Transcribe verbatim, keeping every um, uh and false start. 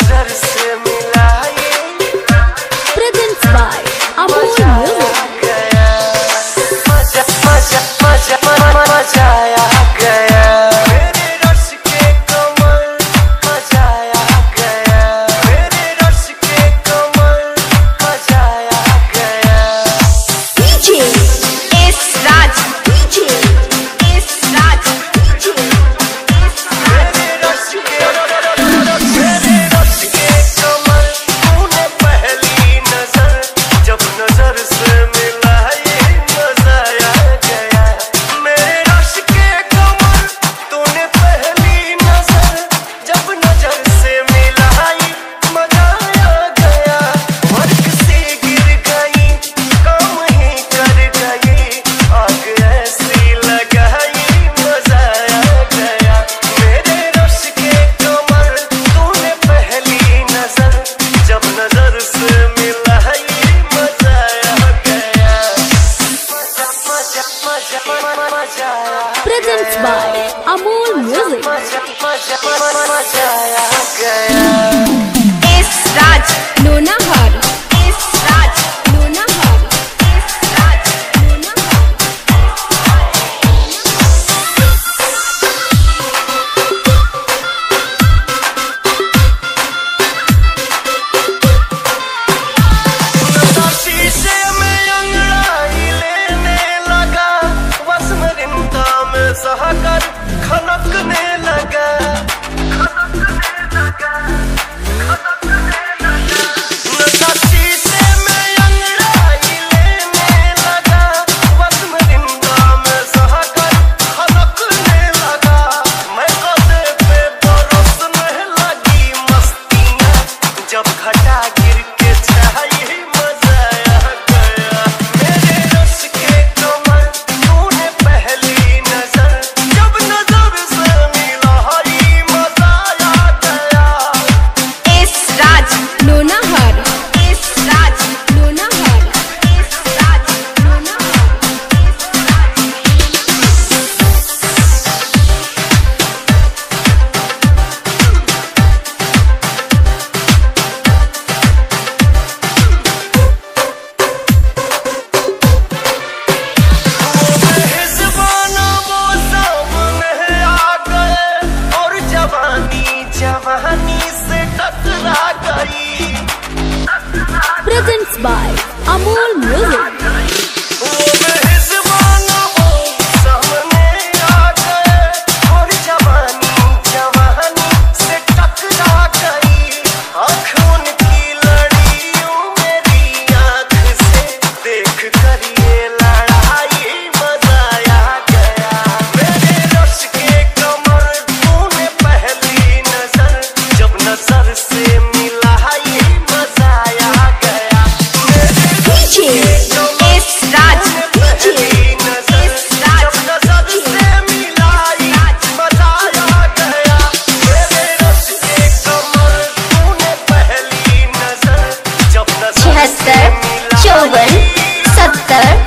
नजर से मिलाई Presents by Amol Music। मजा मजा मजा मजा आ गया मेरे रस के कमल, मजा आ गया मेरे रस के कमल, मजा आ गया। D J S Raj, D J S Raj, D J मेरे रस के मेरे रस के कमल, तूने पहली नजर जब नजर से मिलाई मजा आ गया। मेरे रस के कमल, तूने पहली नजर जब नजर से मिलाई मजा आ गया। वर्क से गिर गई, काम ही कर गई, आग ऐसी लगाई मजा आ गया। मेरे रस के कमल, तूने पहली नजर जब नजर से मिलाई मजा आ गया। मजा मजा मजा मजा आ Presents by Amol Music। मजा मजा मजा आ गया। S Raj, Nonahar, S Raj, Nonahar, S Raj, Nonahar। शीशे में अंगड़ाई लेने लगा, बस मरिंदा में सहकर खनकने लगा, खनकने लगा, खनकने लगा। नशा शीशे में अंगड़ाई लेने लगा, बस मरिंदा में सहकर खनकने लगा। मैं गले पे बरसने लगी मस्तियाँ, जब घटा गिर के छाई मजा आ गया। मेरे रस के कमल, तूने पहली नजर जब नजर से मिलाई मजा आ गया। S Raj, Nonahar, S Raj, Nonahar, S Raj, Nonahar। मेहज़बाना वो सामने आ गए और जवानी जवानी से टकरा गई। Presents by Amol Music। वो मेहज़बाना वो सामने आ गए और जवानी जवानी से टकरा गई। आँख उनकी लड़ी यूं मेरी आँख से देख कर ये लड़ाई मजा आ गया। मेरे रस के कमल, तूने पहली नजर जब नजर से मिलाई मजा आ गया। मेरे D J S Raj, D J पहली नजर जब नजर से मिलाई मजा आ गया। मेरे रस के कमल, तूने पहली नजर जब नजर से छिहत्तर मिलाई चौवन सत्तर